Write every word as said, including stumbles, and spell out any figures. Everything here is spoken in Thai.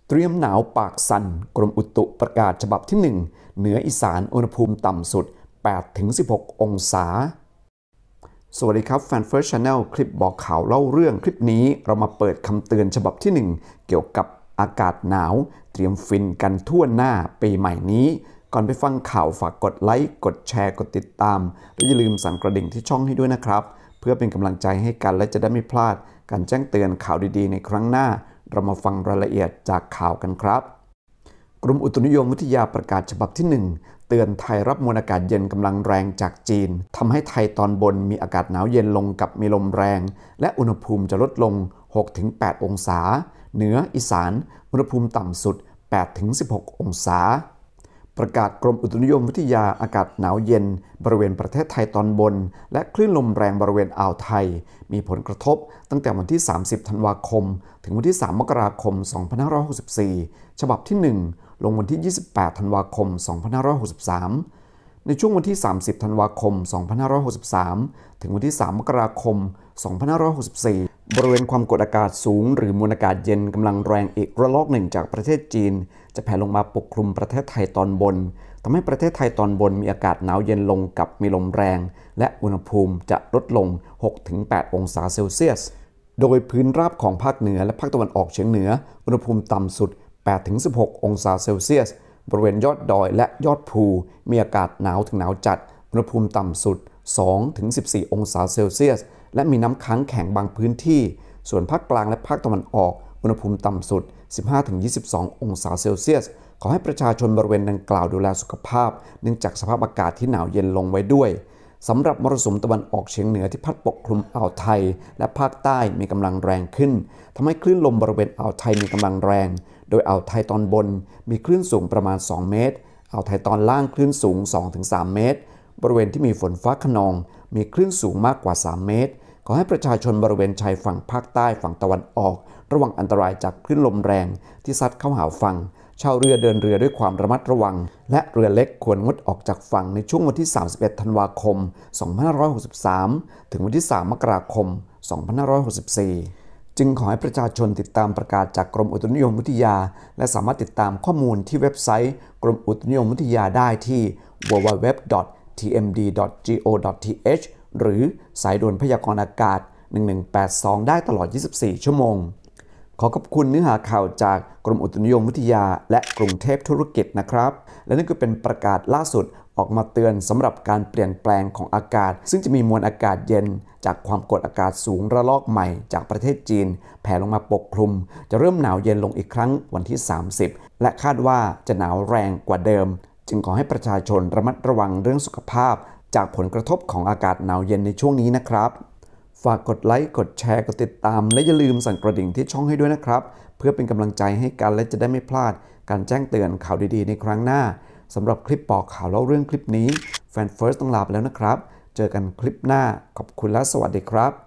เตรียมหนาวปากสั่นกรมอุตุประกาศฉบับที่หนึ่งเหนืออีสานอุณหภูมิต่ำสุด แปดถึงสิบหก องศาสวัสดีครับแฟนเฟิร์ส Channel คลิปบอกข่าวเล่าเรื่องคลิปนี้เรามาเปิดคำเตือนฉบับที่หนึ่งเกี่ยวกับอากาศหนาวเตรียมฟินกันทั่วหน้าปีใหม่นี้ก่อนไปฟังข่าวฝากกดไลค์กดแชร์กดติดตามและอย่าลืมสั่นกระดิ่งที่ช่องให้ด้วยนะครับเพื่อเป็นกำลังใจให้กันและจะได้ไม่พลาดการแจ้งเตือนข่าวดีๆในครั้งหน้าเรามาฟังรายละเอียดจากข่าวกันครับกรมอุตุนิยมวิทยาประกาศฉบับที่หนึ่งเตือนไทยรับมวลอากาศเย็นกำลังแรงจากจีนทำให้ไทยตอนบนมีอากาศหนาวเย็นลงกับมีลมแรงและอุณหภูมิจะลดลง หกถึงแปด องศาเหนืออีสานอุณหภูมิต่ำสุด แปดถึงสิบหก องศาประกาศกรมอุตุนิยมวิทยาอากาศหนาวเย็นบริเวณประเทศไทยตอนบนและคลื่นลมแรงบริเวณอ่าวไทยมีผลกระทบตั้งแต่วันที่สามสิบธันวาคมถึงวันที่สามมกราคมสองพันห้าร้อยหกสิบสี่ฉบับที่หนึ่งลงวันที่ยี่สิบแปดธันวาคมสองพันห้าร้อยหกสิบสามในช่วงวันที่สามสิบธันวาคมสองพันห้าร้อยหกสิบสามถึงวันที่สามมกราคมสองพันห้าร้อยหกสิบสี่บริเวณความกดอากาศสูงหรือมวลอากาศเย็นกำลังแรงอีกระลอกหนึ่งจากประเทศจีนจะแผ่ลงมาปกคลุมประเทศไทยตอนบนทำให้ประเทศไทยตอนบนมีอากาศหนาวเย็นลงกับมีลมแรงและอุณหภูมิจะลดลง หกถึงแปด องศาเซลเซียสโดยพื้นราบของภาคเหนือและภาคตะวันออกเฉียงเหนืออุณหภูมิต่ำสุด แปดถึงสิบหก องศาเซลเซียสบริเวณยอดดอยและยอดภูมีอากาศหนาวถึงหนาวจัดอุณหภูมิต่ำสุด สองถึงสิบสี่ องศาเซลเซียสและมีน้ำค้างแข็งบางพื้นที่ส่วนภาคกลางและภาคตะวันออกอุณหภูมิต่ำสุด สิบห้าถึงยี่สิบสอง องศาเซลเซียสขอให้ประชาชนบริเวณดังกล่าวดูแลสุขภาพเนื่องจากสภาพอากาศที่หนาวเย็นลงไว้ด้วยสำหรับมรสุมตะวันออกเฉียงเหนือที่พัดปกคลุมอ่าวไทยและภาคใต้มีกำลังแรงขึ้นทำให้คลื่นลมบริเวณอ่าวไทยมีกำลังแรงโดยอ่าวไทยตอนบนมีคลื่นสูงประมาณสองเมตรอ่าวไทยตอนล่างคลื่นสูง สองถึงสาม เมตรบริเวณที่มีฝนฟ้าคะนองมีคลื่นสูงมากกว่าสามเมตรขอให้ประชาชนบริเวณชายฝั่งภาคใต้ฝั่งตะวันออกระวังอันตรายจากคลื่นลมแรงที่ซัดเข้าหาฝั่งชาวเรือเดินเรือด้วยความระมัดระวังและเรือเล็กควรงดออกจากฝั่งในช่วงวันที่สามสิบเอ็ดธันวาคมสองพันห้าร้อยหกสิบสามถึงวันที่สามมกราคมสองพันห้าร้อยหกสิบสี่จึงขอให้ประชาชนติดตามประกาศจากกรมอุตุนิยมวิทยาและสามารถติดตามข้อมูลที่เว็บไซต์กรมอุตุนิยมวิทยาได้ที่ ดับเบิลยู ดับเบิลยู ดับเบิลยู ดอท ที เอ็ม ดี ดอท จี โอ ดอท ที เอช หรือสายด่วนพยากรณ์อากาศหนึ่งหนึ่งแปดสองได้ตลอดยี่สิบสี่ชั่วโมงขอขอบคุณเนื้อหาข่าวจากกรมอุตุนิยมวิทยาและกรุงเทพธุรกิจนะครับและนี่ก็เป็นประกาศล่าสุดออกมาเตือนสำหรับการเปลี่ยนแปลงของอากาศซึ่งจะมีมวลอากาศเย็นจากความกดอากาศสูงระลอกใหม่จากประเทศจีนแผ่ลงมาปกคลุมจะเริ่มหนาวเย็นลงอีกครั้งวันที่สามสิบและคาดว่าจะหนาวแรงกว่าเดิมจึงขอให้ประชาชนระมัดระวังเรื่องสุขภาพจากผลกระทบของอากาศหนาวเย็นในช่วงนี้นะครับฝากกดไลค์กดแชร์กดติดตามและอย่าลืมสั่นกระดิ่งที่ช่องให้ด้วยนะครับเพื่อเป็นกำลังใจให้กันและจะได้ไม่พลาดการแจ้งเตือนข่าวดีๆในครั้งหน้าสำหรับคลิปบอกข่าวเล่าเรื่องคลิปนี้แฟนเฟิร์สต้องลาไปแล้วนะครับเจอกันคลิปหน้าขอบคุณและสวัสดีครับ